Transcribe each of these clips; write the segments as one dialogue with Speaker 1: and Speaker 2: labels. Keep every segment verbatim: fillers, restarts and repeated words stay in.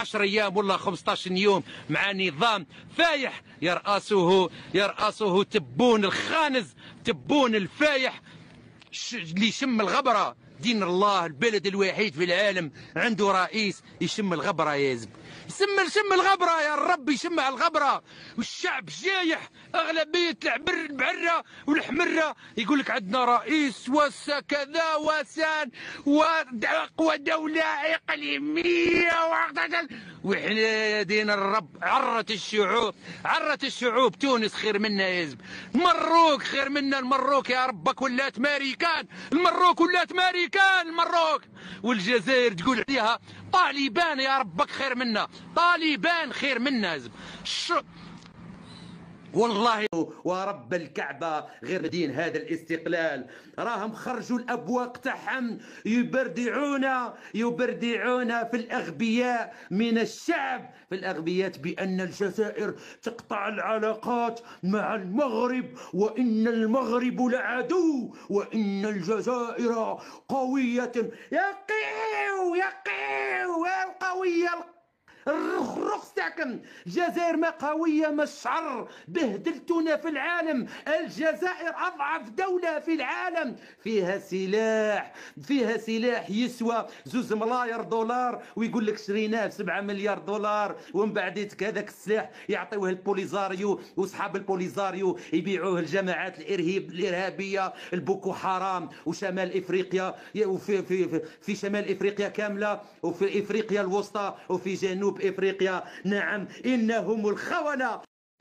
Speaker 1: عشر ايام ولا خمسطاش يوم مع نظام فايح يرأسه يرأسه تبون الخانز، تبون الفايح اللي يشم الغبره. دين الله البلد الوحيد في العالم عنده رئيس يشم الغبره يا زب، يسم يشم الغبره يا رب، يشم على الغبره. والشعب جايح اغلبيه العبر البعره والحمره يقول لك عندنا رئيس وس كذا وسان واقوى دوله اقليميه، وحنا دين الرب. عرت الشعوب، عرت الشعوب. تونس خير منا يا زب، المروك خير منا. المروك يا ربك ولات ماريكان، المروك ولات ماريكان المروك. والجزائر تقول عليها طالبان يا ربك خير منا، طالبان خير منا. زب شو والله ورب الكعبة غير دين هذا الاستقلال. راهم خرجوا الأبواق تاعهم يبردعونا يبردعونا في الأغبياء من الشعب، في الأغبياء بأن الجزائر تقطع العلاقات مع المغرب، وإن المغرب لعدو، وإن الجزائر قوية. يقيو يقيو القوية الرخص تاعكم. الجزائر ما قويه ما الشعر، بهدلتونا في العالم. الجزائر اضعف دوله في العالم، فيها سلاح، فيها سلاح يسوى زوز ملاير دولار، ويقول لك شريناه بسبعة مليار دولار، ومن بعد هذاك السلاح يعطيوه البوليزاريو، واصحاب البوليزاريو يبيعوه الجماعات الارهاب الارهابيه البوكو حرام وشمال افريقيا، وفي في في, في شمال افريقيا كامله، وفي افريقيا الوسطى، وفي جنوب افريقيا. نعم انهم الخونة.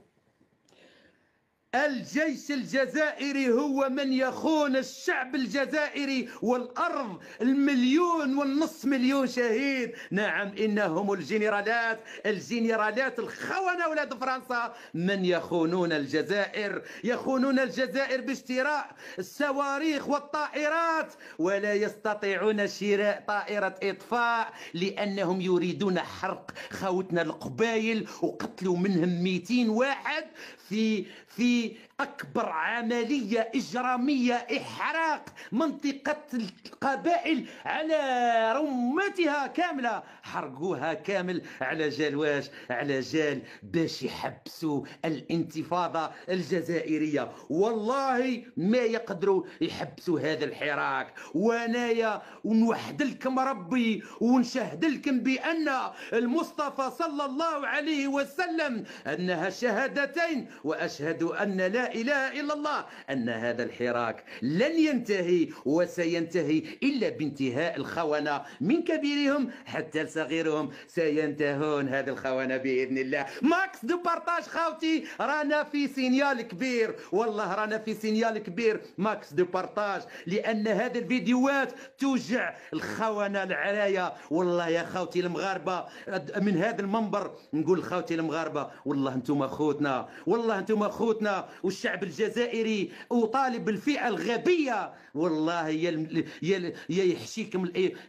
Speaker 1: الجيش الجزائري هو من يخون الشعب الجزائري والأرض، المليون والنصف مليون شهيد. نعم إنهم الجنرالات، الجنرالات الخونة ولاد فرنسا من يخونون الجزائر، يخونون الجزائر باشتراء الصواريخ والطائرات، ولا يستطيعون شراء طائرة إطفاء لأنهم يريدون حرق خوتنا القبائل، وقتلوا منهم مئتين واحد في في أكبر عملية إجرامية، إحراق منطقة القبائل على رمتها كاملة، حرقوها كامل على جال واش؟ على جال باش يحبسوا الانتفاضة الجزائرية. والله ما يقدروا يحبسوا هذا الحراك. وانايا ونوحد لكم ربي ونشهد لكم بأن المصطفى صلى الله عليه وسلم أنها شهادتين، وأشهد أن لا إله إلا الله، أن هذا الحراك لن ينتهي وسينتهي إلا بانتهاء الخونة من كبيرهم حتى لصغيرهم، سينتهون هذا الخونة بإذن الله. ماكس دو بارتاج خاوتي، رانا في سينيال كبير، والله رانا في سينيال كبير. ماكس دو بارتاج، لأن هذه الفيديوهات توجع الخونة العرايا. والله يا خاوتي المغاربة، من هذا المنبر نقول خاوتي المغاربة، والله انتم خوتنا، والله انتم خوتنا. والشعب الجزائري وطالب الفئة الغبية، والله يا يا يحشيكم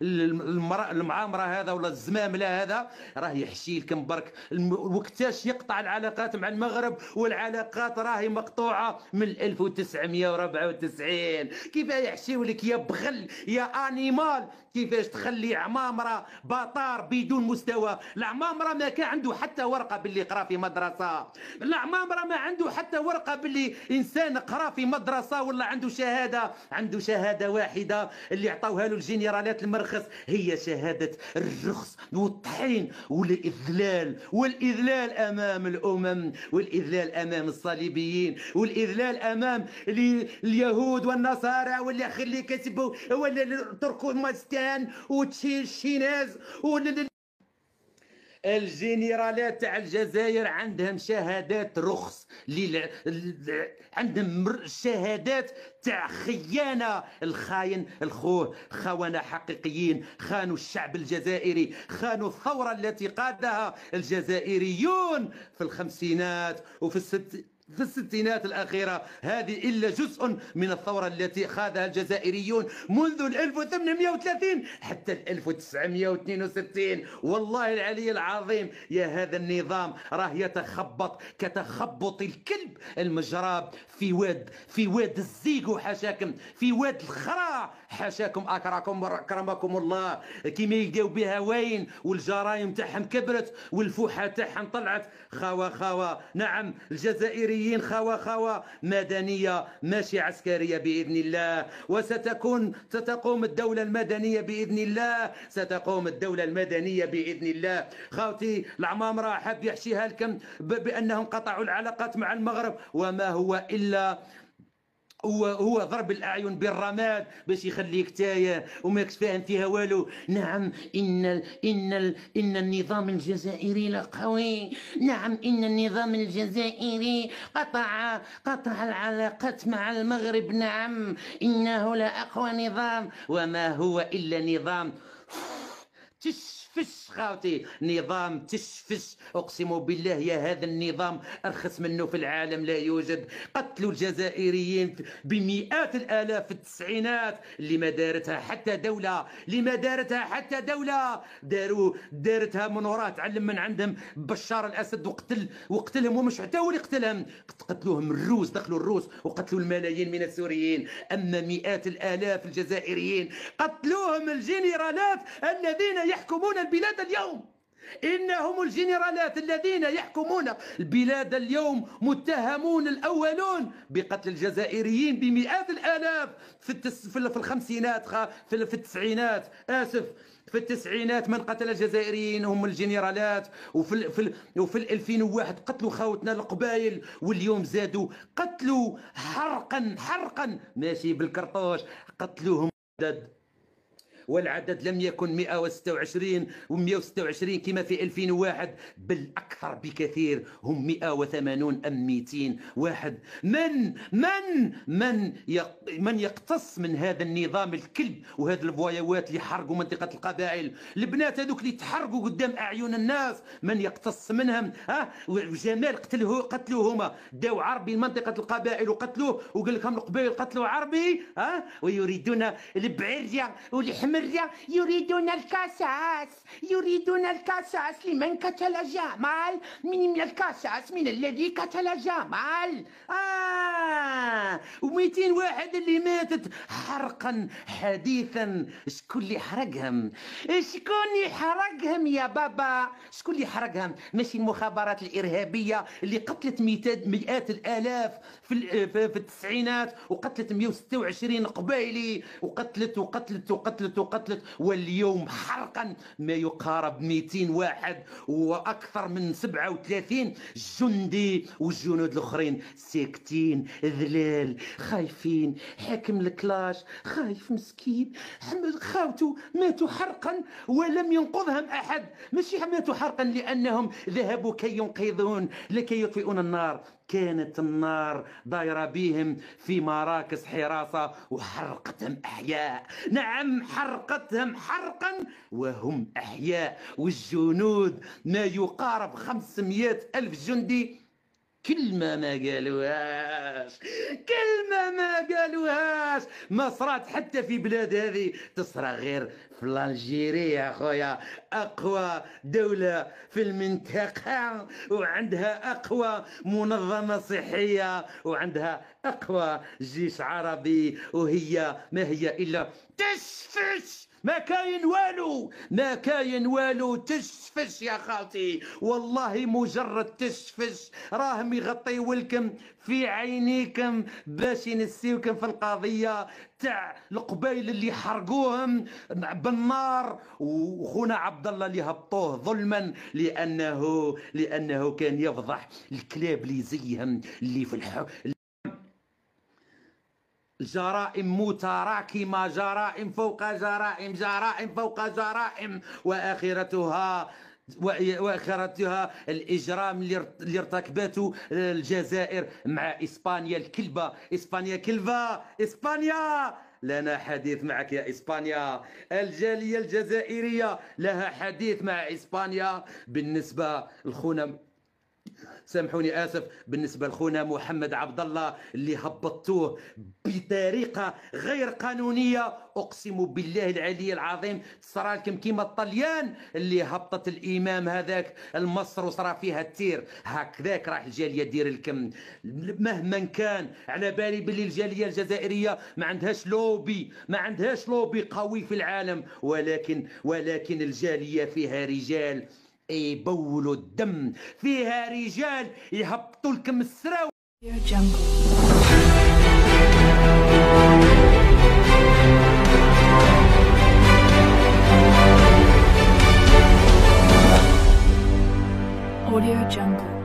Speaker 1: المعامرة هذا ولا الزماملة هذا، راه يحشي لكم برك. وقتاش يقطع العلاقات مع المغرب؟ والعلاقات راهي مقطوعة من ألف وتسعمائة وأربعة وتسعين. كيف يحشيو لك يا بغل يا انيمال؟ كيفاش تخلي عمامرة بطار بدون مستوى؟ العمامرة ما كان عنده حتى ورقة باللي قرا في مدرسة، العمامرة ما عنده حتى ورقة باللي إنسان قرا في مدرسة ولا عنده شهادة. عنده شهادة واحدة اللي عطاوها له الجنرالات المرخص، هي شهادة الرخص والطحين والإذلال، والإذلال أمام الأمم، والإذلال أمام الصليبيين، والإذلال أمام اليهود والنصارى واللي خلي كسبوا ولا تركمانستان والشيناز. الجنرالات تاع الجزائر عندهم شهادات رخص، عندهم شهادات تاع خيانة. الخاين الخوه خونة حقيقيين، خانوا الشعب الجزائري، خانوا الثورة التي قادها الجزائريون في الخمسينات وفي الست في الستينات الأخيرة هذه إلا جزء من الثورة التي خاضها الجزائريون منذ ألف وثمانمئة وثلاثين حتى ألف وتسعمئة واثنين وستين. والله العلي العظيم يا هذا النظام راه يتخبط كتخبط الكلب المجراب في واد في واد الزيغو حاشاكم، في واد الخرا حاشاكم، أكرمكم أكرمكم الله. كيما يلقاو بها وين والجرايم تاعهم كبرت والفوحة تاعهم طلعت. خوا خوا نعم الجزائريين خوا خوا مدنية ماشي عسكرية بإذن الله، وستكون ستقوم الدولة المدنية بإذن الله، ستقوم الدولة المدنية بإذن الله. خاوتي العمامرة حاب يحشيها لكم بأنهم قطعوا العلاقات مع المغرب، وما هو إلا هو هو ضرب الاعين بالرماد باش يخليك تايه وماكش فاهم فيها والو. نعم ان ال ان ال ان النظام الجزائري لقوي، نعم ان النظام الجزائري قطع قطع العلاقات مع المغرب، نعم انه لاقوى نظام، وما هو الا نظام تشفش خاوتي، نظام تشفش. اقسم بالله يا هذا النظام ارخص منه في العالم لا يوجد. قتلوا الجزائريين بمئات الالاف في التسعينات اللي ما دارتها حتى دوله، اللي ما دارتها حتى دوله، داروا دارتها من وراء تعلم من عندهم بشار الاسد وقتل وقتلهم، ومش حتى هو اللي قتلهم، قتلوهم الروس، دخلوا الروس وقتلوا الملايين من السوريين. اما مئات الالاف الجزائريين قتلوهم الجنرالات الذين يحكمون البلاد اليوم. إنهم الجنرالات الذين يحكمون البلاد اليوم متهمون الأولون بقتل الجزائريين بمئات الآلاف في التس... في الخمسينات في التسعينات آسف في التسعينات من قتل الجزائريين هم الجنرالات، وفي في وفي ألفين وواحد قتلوا خاوتنا القبائل، واليوم زادوا قتلوا حرقا حرقا ماشي بالكرطوش، قتلوهم عدد، والعدد لم يكن مئة وستة وعشرين و126 كما في ألفين وواحد، بل أكثر بكثير، هم مئة وثمانين أم مئتين واحد. من من من من يقتص من هذا النظام الكلب وهذه الفوايوات اللي حرقوا منطقة القبائل، البنات هذوك اللي تحرقوا قدام أعين الناس، من يقتص منهم؟ ها جمال قتلوه قتلوهما، داو عربي منطقة القبائل وقتلوه، وقال لكم القبائل قتلوا عربي، ها ويريدون البعيرية والحمر، يريدون الكاساس، يريدون الكاساس لمن قتل جمال، من الكاساس من الذي قتل جمال. آه ومئتين واحد اللي ماتت حرقا حديثا. شكون اللي حرقهم؟ شكون اللي حرقهم يا بابا؟ شكون اللي حرقهم؟ ماشي المخابرات الإرهابية اللي قتلت مئات الآلاف في في التسعينات، وقتلت مئة وستة وعشرين قبائلي، وقتلت وقتلت وقتلت وقتلت، واليوم حرقا ما يقارب مئتين واحد واكثر من سبعة وثلاثين جندي، والجنود الاخرين ساكتين ذلال خايفين. حاكم الكلاش خايف مسكين، خاوتو ماتوا حرقا ولم ينقذهم احد، ماشي ماتوا حرقا لانهم ذهبوا كي ينقذون لكي يطفئون النار، كانت النار دايرة بهم في مراكز حراسة وحرقتهم أحياء. نعم حرقتهم حرقا وهم أحياء، والجنود ما يقارب خمسمئة ألف جندي كلمة ما قالوهاش، كلمة ما قالوهاش. ما صرات حتى في بلاد هذه، تصرى غير في الجيري يا خويا، أقوى دولة في المنطقة وعندها أقوى منظمة صحية وعندها أقوى جيش عربي، وهي ما هي إلا تشفش، ما كاين والو، ما كاين والو، تشفش يا خالتي، والله مجرد تشفش راهم يغطيو لكم في عينيكم باش ينسيوكم في القضية تاع القبائل اللي حرقوهم بالنار، وخونا عبد الله اللي هبطوه ظلما لأنه لأنه كان يفضح الكلاب اللي زيهم اللي في الح... جرائم متراكمة، جرائم فوق جرائم، جرائم فوق جرائم، وآخرتها واخرتها الاجرام اللي ارتكبته الجزائر مع اسبانيا الكلبه. اسبانيا كلبه، اسبانيا لنا حديث معك يا اسبانيا. الجاليه الجزائريه لها حديث مع اسبانيا. بالنسبه لخونا سامحوني اسف بالنسبه لخونا محمد عبد الله اللي هبطوه بطريقه غير قانونيه، اقسم بالله العلي العظيم صرا لكم كيما الطليان اللي هبطت الامام هذاك لمصر وصرا فيها التير، هكذاك راح الجاليه دير لكم. مهما كان على بالي باللي الجاليه الجزائريه ما عندهاش لوبي، ما عندهاش لوبي قوي في العالم، ولكن ولكن الجاليه فيها رجال يبولوا الدم، فيها رجال يهبطوا لكم السراو.
Speaker 2: Audio Jungle.